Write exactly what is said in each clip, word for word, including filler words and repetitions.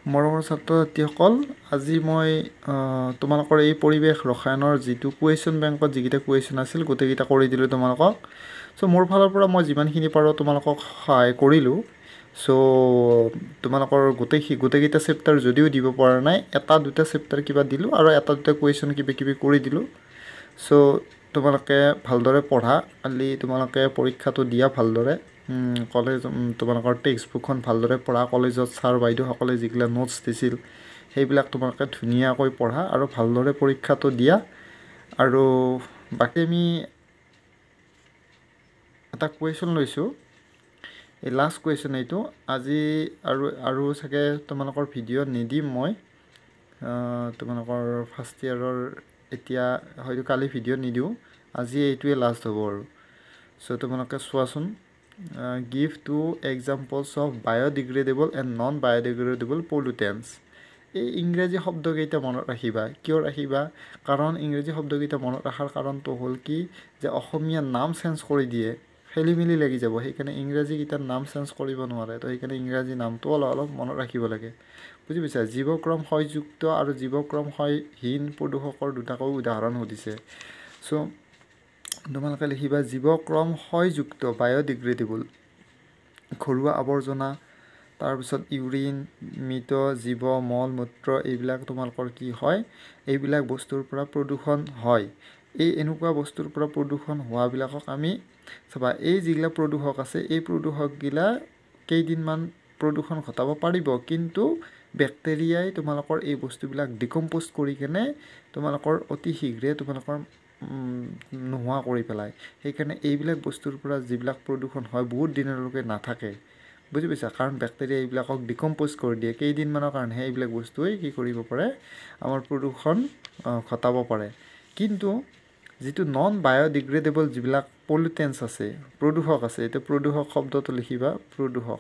মৰমৰ ছাত্ৰ ছাত্ৰীসকল, আজি মই তোমালোকৰ এই পৰিৱেশ ৰসায়নৰ যিটো কুৱেশ্যন বেংকত যিকেইটা কুৱেশ্যন আছিল গোটেইকেইটা কৰি দিলোঁ তোমালোকক। চ' মোৰ ফালৰ পৰা মই যিমানখিনি পাৰোঁ তোমালোকক সহায় কৰিলোঁ। চ' তোমালোকৰ গোটেই গোটেইকেইটা চেপ্টাৰ যদিও দিব পৰা নাই, এটা দুটা চেপ্টাৰ কিবা দিলোঁ আৰু এটা দুটা কুৱেশ্যন কিবা কিবি কৰি দিলোঁ। চ' তোমালোকে ভালদৰে পঢ়া, কালি তোমালোকে পৰীক্ষাটো দিয়া ভালদৰে। কলেজ তোমালোকৰ টেক্সট বুকখন ভালদৰে পঢ়া, কলেজত ছাৰ বাইদেউসকলে যিগিলা নোটছ দিছিল সেইবিলাক তোমালোকে ধুনীয়াকৈ পঢ়া আৰু ভালদৰে পৰীক্ষাটো দিয়া। আৰু বাকী আমি এটা কুৱেশ্যন লৈছোঁ, এই লাষ্ট কুৱেশ্যন এইটো আজি। আৰু আৰু চাগে তোমালোকৰ ভিডিঅ' নিদিম মই, তোমালোকৰ ফাৰ্ষ্ট ইয়াৰৰ এতিয়া হয়তো কালি ভিডিঅ' নিদিওঁ, আজি এইটোৱে লাষ্ট হ'ব আৰু। চ' তোমালোকে চোৱাচোন, give to examples of biodegradable and non biodegradable pollutants. এই ইংৰাজী শব্দকেইটা মনত ৰাখিবা। কিয় ৰাখিবা? কাৰণ ইংৰাজী শব্দকেইটা মনত ৰখাৰ কাৰণটো হ'ল কি, যে অসমীয়া নাম চেঞ্জ কৰি দিয়ে, খেলি মেলি লাগি যাব। সেইকাৰণে ইংৰাজীকেইটাৰ নাম চেঞ্জ কৰিব নোৱাৰে, তো সেইকাৰণে ইংৰাজী নামটো অলপ অলপ মনত ৰাখিব লাগে। বুজি পাইছা? জীৱক্ৰম ক্ষয়যুক্ত আৰু জীৱক্ৰম ক্ষয়হীন প্ৰদূষকৰ দুটাকৈ উদাহৰণ সুধিছে। চ' তোমালোকে লিখিবা জীৱক্ৰম ক্ষয়যুক্ত বায়'ডিগ্ৰেডেবল, ঘৰুৱা আৱৰ্জনা, তাৰপিছত ইউৰিন, মৃত জীৱ, মল মূত্ৰ, এইবিলাক তোমালোকৰ কি হয়, এইবিলাক বস্তুৰ পৰা প্ৰদূষণ হয়। এই এনেকুৱা বস্তুৰ পৰা প্ৰদূষণ হোৱাবিলাকক আমি চাবা, এই যিগিলা প্ৰদূষক আছে এই প্ৰদূষকগিলা কেইদিনমান প্ৰদূষণ ঘটাব পাৰিব, কিন্তু বেক্টেৰিয়াই তোমালোকৰ এই বস্তুবিলাক ডিকম্প'জ কৰি কেনে তোমালোকৰ অতি শীঘ্ৰে তোমালোকৰ নোহোৱা কৰি পেলায়। সেইকাৰণে এইবিলাক বস্তুৰ পৰা যিবিলাক প্ৰদূষণ হয় বহুত দিনলৈকে নাথাকে। বুজি পাইছা? কাৰণ বেক্টেৰিয়া এইবিলাকক ডিকম্প'জ কৰি দিয়ে, কেইদিনমানৰ কাৰণেহে এইবিলাক বস্তুৱে কি কৰিব পাৰে, আমাৰ প্ৰদূষণ ঘটাব পাৰে। কিন্তু যিটো নন বায়'ডিগ্ৰেডেবল যিবিলাক পলিউটেন্টছ আছে, প্ৰদূষক আছে, এতিয়া প্ৰদূষক শব্দটো লিখিবা, প্ৰদূষক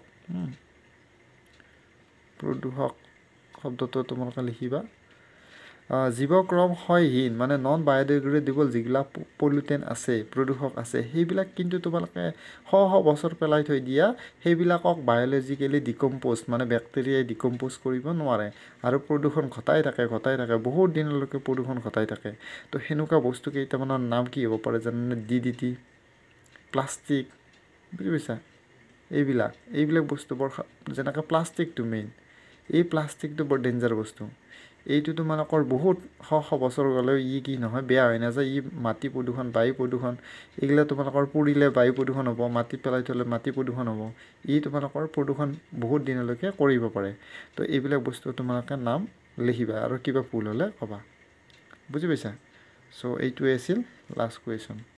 প্ৰদূষক শব্দটো তোমালোকে লিখিবা। জীৱক্ৰম ক্ষয়হীন মানে নন বায়'ডিগ্ৰেডেবল যিবিলাক পলিউটেন্ট আছে, প্ৰদূষক আছে, সেইবিলাক কিন্তু তোমালোকে শ শ বছৰ পেলাই থৈ দিয়া, সেইবিলাকক বায়'লজিকেলি ডিকম্প'জ মানে বেক্টেৰিয়াই ডিকম্প'জ কৰিব নোৱাৰে আৰু প্ৰদূষণ ঘটাই থাকে ঘটাই থাকে বহুত দিনলৈকে প্ৰদূষণ ঘটাই থাকে। তো সেনেকুৱা বস্তু কেইটামানৰ নাম কি হ'ব পাৰে জানেনে? ডি ডি টি, প্লাষ্টিক, বুজি পাইছা? এইবিলাক এইবিলাক বস্তু বৰ, যেনেকৈ প্লাষ্টিকটো মেইন, এই প্লাষ্টিকটো বৰ ডেঞ্জাৰ বস্তু। এইটো তোমালোকৰ বহুত শ শ বছৰ গ'লেও ই কি নহয়, বেয়া হৈ নাযায়। ই মাটি প্ৰদূষণ, বায়ু প্ৰদূষণ, এইগিলা তোমালোকৰ পুৰিলে বায়ু প্ৰদূষণ হ'ব, মাটিত পেলাই থ'লে মাটি প্ৰদূষণ হ'ব। ই তোমালোকৰ প্ৰদূষণ বহুত দিনলৈকে কৰিব পাৰে। তো এইবিলাক বস্তু তোমালোকে নাম লিখিবা আৰু কিবা ভুল হ'লে ক'বা। বুজি পাইছা? চ' এইটোৱে আছিল লাষ্ট কুৱেশ্যন।